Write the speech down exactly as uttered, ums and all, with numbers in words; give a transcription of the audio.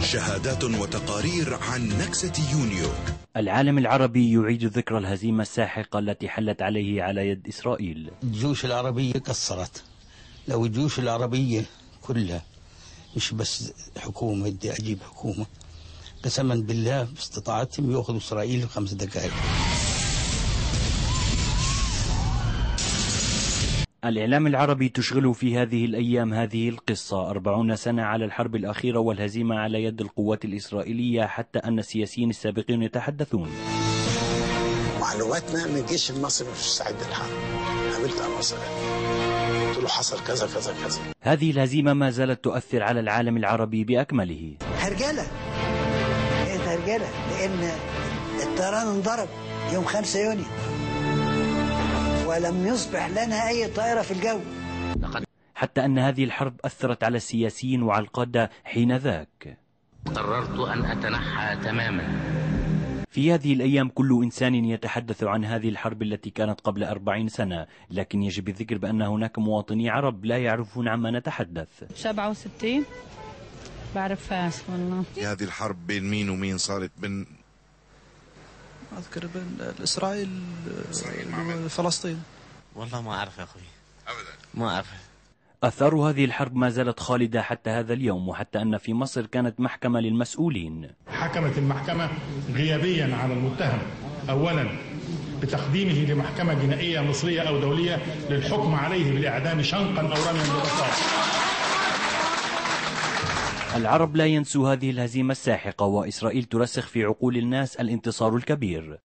شهادات وتقارير عن نكسة يونيو. العالم العربي يعيد ذكرى الهزيمة الساحقة التي حلت عليه على يد إسرائيل. الجيوش العربية قصرت. لو الجيوش العربية كلها، مش بس حكومة، بدي أجيب حكومة، قسما بالله باستطاعتهم يأخذوا إسرائيل في خمس دقائق. الإعلام العربي تشغله في هذه الأيام هذه القصة: أربعون سنة على الحرب الأخيرة والهزيمة على يد القوات الإسرائيلية، حتى أن السياسيين السابقين يتحدثون. معلوماتنا أن الجيش المصري مش مستعد للحرب. قابلت مصر، قلت له حصل كذا كذا كذا. هذه الهزيمة ما زالت تؤثر على العالم العربي بأكمله. هرجلة، كانت هرجلة، لأن الطيران انضرب يوم خمسة يونيو ولم يصبح لنا أي طائرة في الجو. حتى أن هذه الحرب أثرت على السياسيين وعلى القادة حين ذاك. قررت أن أتنحى تماما. في هذه الأيام كل إنسان يتحدث عن هذه الحرب التي كانت قبل أربعين سنة، لكن يجب الذكر بأن هناك مواطني عرب لا يعرفون عما نتحدث. سبعة وستين بعرفهاش والله. هذه الحرب بين مين ومين صارت؟ بين أذكر بين إسرائيل وفلسطين. والله ما أعرف يا أخوي أبدا، ما أعرف. أثار هذه الحرب ما زالت خالدة حتى هذا اليوم، وحتى أن في مصر كانت محكمة للمسؤولين. حكمت المحكمة غيابيا على المتهم، أولا بتقديمه لمحكمة جنائية مصرية أو دولية للحكم عليه بالإعدام شنقا أو رميا بالرصاص. العرب لا ينسوا هذه الهزيمة الساحقة، وإسرائيل ترسخ في عقول الناس الانتصار الكبير.